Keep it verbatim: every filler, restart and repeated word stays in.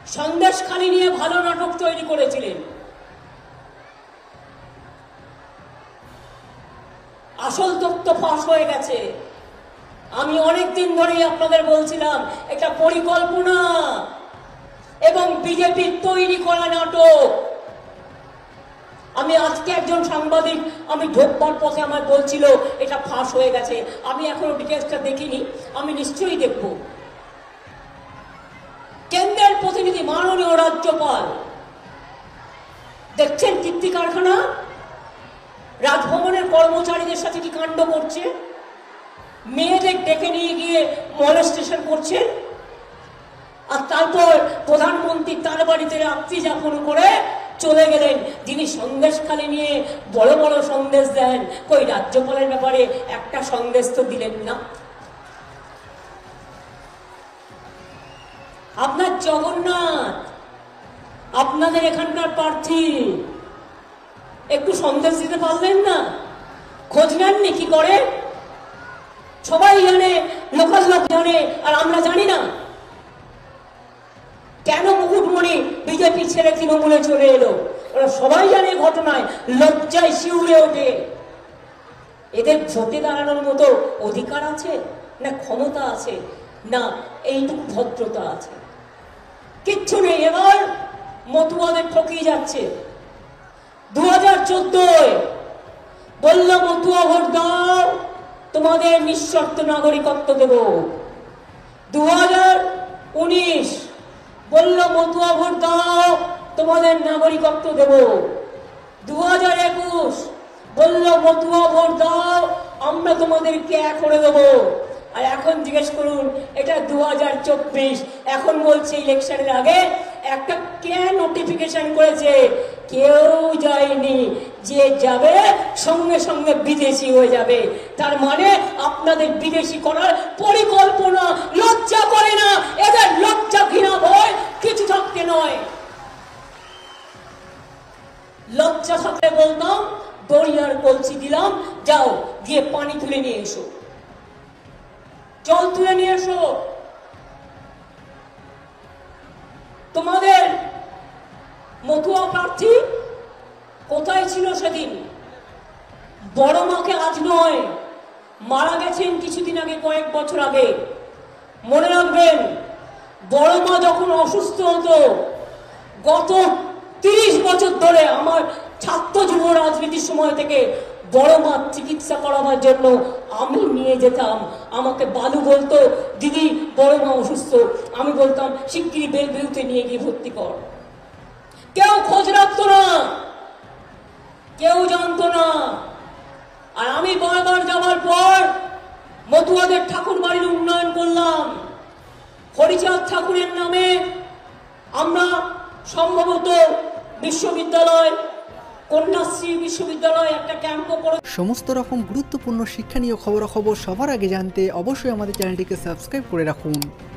সন্দেশখালি নিয়ে ভালো নাটক তৈরি করেছিলেন। আসল তথ্য ফাঁস হয়ে গেছে। আমি অনেকদিন ধরেই আপনাদের বলছিলাম এটা পরিকল্পনা এবং বিজেপির তৈরি করা নাটক। আমি আজকে একজন সাংবাদিক আমি ঢোকবার পথে আমার বলছিল এটা ফাঁস হয়ে গেছে। আমি এখনো ডিটেলসটা দেখিনি, আমি নিশ্চয়ই দেখব। কেন্দ্রের প্রতিনিধি মাননীয় রাজ্যপাল দেখছেন কীর্তি কারখানা, রাজভবনের কর্মচারীদের সাথে কি কাণ্ড করছে, মেয়েদের ডেকে নিয়ে গিয়ে মলেস্টেশন করছে, আর তারপর প্রধানমন্ত্রী তার বাড়িতে রাত্রি যাপন করে চলে গেলেন। যিনি সন্দেশখালি নিয়ে বড় বড় সন্দেশ দেন, কই রাজ্যপালের ব্যাপারে একটা সন্দেশ তো দিলেন না। আপনার জগন্নাথ, আপনাদের এখানকার প্রার্থী, একটু সন্দেশ দিতে পারলেন না? খোঁজ নেননি কি করে? সবাই জানে, লোকাল লোক জানে, আর আমরা জানি না। কেন মুকুটমণি বিজেপি ছেড়ে তৃণমূলে চলে এলো? ওরা সবাই জানে ঘটনায়, লজ্জায় শিউরে ওঠে। এদের ভোটে দাঁড়ানোর মতো অধিকার আছে না, ক্ষমতা আছে না, এইটুকু ভদ্রতা আছে? কিচ্ছু নেই। এবার মতুয়াদের ঠকিয়ে যাচ্ছে। দু হাজার চোদ্দয় বলল মতুয়া ভোট দাও, তোমাদের নিঃশর্ত নাগরিকত্ব দেব। দু হাজার উনিশ বলল মতুয়া ভোট দাও, তোমাদের নাগরিকত্ব দেব। দু হাজার একুশ বলল মতুয়া ভোট দাও, আমরা তোমাদেরকে এক করে দেবো। আর এখন জিজ্ঞেস করুন, এটা দু হাজার চব্বিশ, এখন বলছে ইলেকশনের আগে একটা কে নোটিফিকেশন করেছে, কেউ যায়নি, যে যাবে সঙ্গে সঙ্গে বিদেশি হয়ে যাবে। তার মানে আপনাদের বিদেশি করার পরিকল্পনা। লজ্জা করে না এদের? লজ্জা ঘৃণা ভয় কিছু থাকতে নয়। লজ্জা থাকলে বলতাম দরিয়ার কলসি দিলাম, যাও গিয়ে পানি তুলে নিয়ে এসো, জল তুলে নিয়ে এসো। তোমাদের মতুয়া প্রার্থী কোথায় ছিল সেদিন? বড় মাকে আজ নয়, মারা গেছেন কিছুদিন আগে, কয়েক বছর আগে। মনে রাখবেন, বড় মা যখন অসুস্থ হতো, গত তিরিশ বছর ধরে আমার ছাত্র যুব রাজনীতির সময় থেকে বড় মা চিকিৎসা করাবার জন্য আমি নিয়ে যেতাম। আমাকে বালু বলতো, দিদি বড় মা অসুস্থ, আমি বলতাম শিগগিরই বেলভিউতে নিয়ে গিয়ে ভর্তি কর। কেউ খোঁজ রাখতো না, কেউ জানতো না। আর আমি বারবার যাওয়ার পর মতুয়াদের ঠাকুর বাড়ির উন্নয়ন করলাম। হরিচাঁদ ঠাকুরের নামে আমরা সম্ভবত বিশ্ববিদ্যালয়, কন্যাশ্রী বিশ্ববিদ্যালয় একটা ক্যাম্পও করে। সমস্ত রকম গুরুত্বপূর্ণ শিক্ষণীয় খবরাখবর সবার আগে জানতে অবশ্যই আমাদের চ্যানেলটিকে সাবস্ক্রাইব করে রাখুন।